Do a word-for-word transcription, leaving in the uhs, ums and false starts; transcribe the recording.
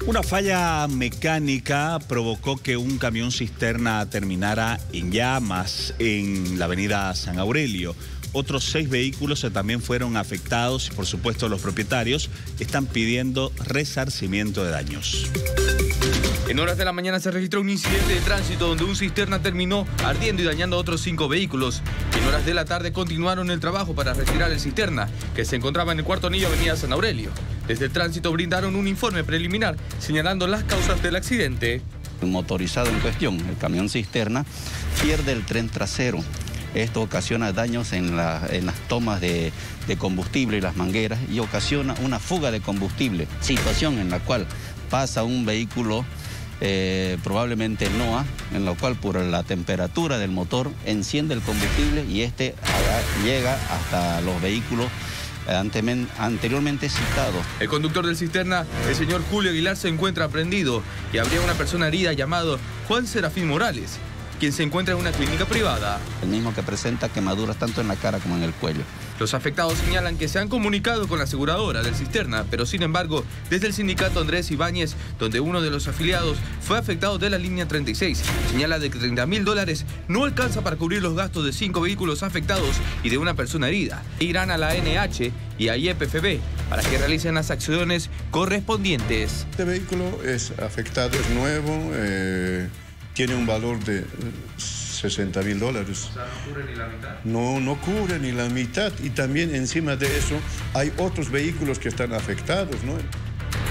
Una falla mecánica provocó que un camión cisterna terminara en llamas en la avenida San Aurelio. Otros seis vehículos también fueron afectados y, por supuesto, los propietarios están pidiendo resarcimiento de daños. En horas de la mañana se registró un incidente de tránsito donde un cisterna terminó ardiendo y dañando a otros cinco vehículos. En horas de la tarde continuaron el trabajo para retirar el cisterna, que se encontraba en el cuarto anillo avenida San Aurelio. Desde el tránsito brindaron un informe preliminar señalando las causas del accidente. El motorizado en cuestión, el camión cisterna, pierde el tren trasero. Esto ocasiona daños en, la, en las tomas de, de combustible y las mangueras y ocasiona una fuga de combustible, situación en la cual pasa un vehículo eh, probablemente NOA, en la cual por la temperatura del motor enciende el combustible y este llega hasta los vehículos anteriormente citados. El conductor del cisterna, el señor Julio Aguilar, se encuentra prendido y habría una persona herida llamado Juan Serafín Morales, quien se encuentra en una clínica privada. El mismo que presenta quemaduras tanto en la cara como en el cuello. Los afectados señalan que se han comunicado con la aseguradora del cisterna, pero sin embargo, desde el sindicato Andrés Ibáñez, donde uno de los afiliados fue afectado de la línea treinta y seis, señala de que treinta mil dólares no alcanza para cubrir los gastos de cinco vehículos afectados y de una persona herida. Irán a la N H y a I E P F B para que realicen las acciones correspondientes. Este vehículo es afectado, es nuevo, eh, tiene un valor de sesenta mil dólares. O sea, ¿no cubre ni la mitad? No, no cubre ni la mitad. Y también encima de eso hay otros vehículos que están afectados, ¿no?